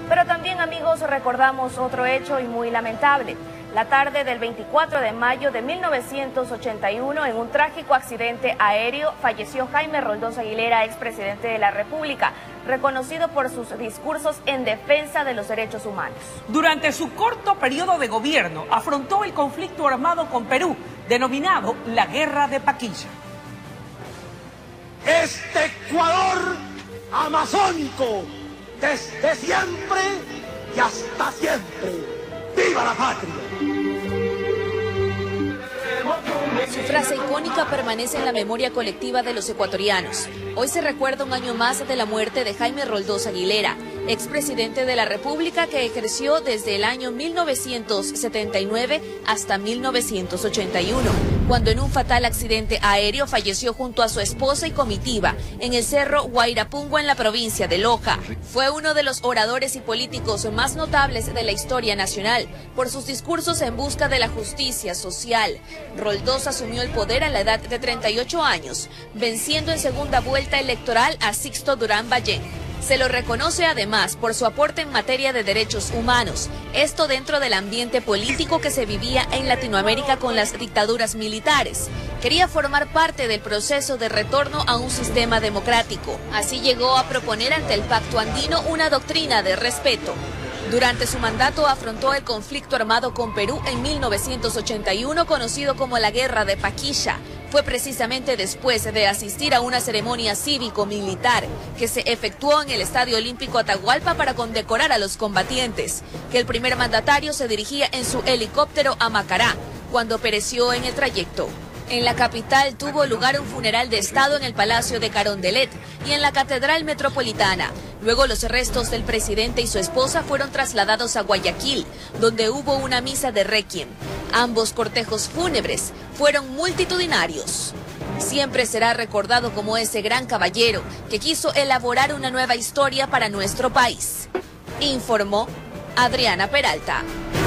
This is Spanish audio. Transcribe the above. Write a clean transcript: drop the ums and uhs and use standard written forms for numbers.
Pero también, amigos, recordamos otro hecho y muy lamentable. La tarde del 24 de mayo de 1981, en un trágico accidente aéreo, falleció Jaime Roldós Aguilera, expresidente de la República, reconocido por sus discursos en defensa de los derechos humanos. Durante su corto periodo de gobierno, afrontó el conflicto armado con Perú, denominado la Guerra de Paquilla. Este Ecuador amazónico, desde siempre y hasta siempre. ¡Viva la patria! Su frase icónica permanece en la memoria colectiva de los ecuatorianos. Hoy se recuerda un año más de la muerte de Jaime Roldós Aguilera, expresidente de la República que ejerció desde el año 1979 hasta 1981, cuando en un fatal accidente aéreo falleció junto a su esposa y comitiva en el cerro Huayrapungo en la provincia de Loja. Fue uno de los oradores y políticos más notables de la historia nacional por sus discursos en busca de la justicia social. Roldós asumió el poder a la edad de 38 años, venciendo en segunda vuelta electoral a Sixto Durán Ballén. Se lo reconoce además por su aporte en materia de derechos humanos, esto dentro del ambiente político que se vivía en Latinoamérica con las dictaduras militares. Quería formar parte del proceso de retorno a un sistema democrático. Así llegó a proponer ante el Pacto Andino una doctrina de respeto. Durante su mandato afrontó el conflicto armado con Perú en 1981, conocido como la Guerra de Paquilla. Fue precisamente después de asistir a una ceremonia cívico-militar que se efectuó en el Estadio Olímpico Atahualpa para condecorar a los combatientes, que el primer mandatario se dirigía en su helicóptero a Macará, cuando pereció en el trayecto. En la capital tuvo lugar un funeral de Estado en el Palacio de Carondelet y en la Catedral Metropolitana. Luego los restos del presidente y su esposa fueron trasladados a Guayaquil, donde hubo una misa de requiem. Ambos cortejos fúnebres fueron multitudinarios. Siempre será recordado como ese gran caballero que quiso elaborar una nueva historia para nuestro país. Informó Adriana Peralta.